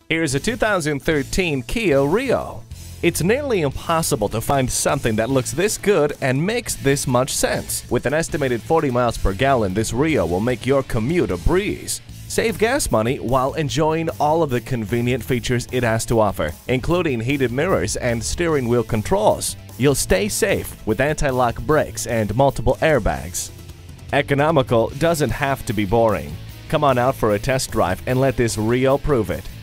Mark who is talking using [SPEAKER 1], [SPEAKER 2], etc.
[SPEAKER 1] Here's a 2013 Kia Rio. It's nearly impossible to find something that looks this good and makes this much sense. With an estimated 40 miles per gallon, this Rio will make your commute a breeze. Save gas money while enjoying all of the convenient features it has to offer, including heated mirrors and steering wheel controls. You'll stay safe with anti-lock brakes and multiple airbags. Economical doesn't have to be boring. Come on out for a test drive and let this Rio prove it.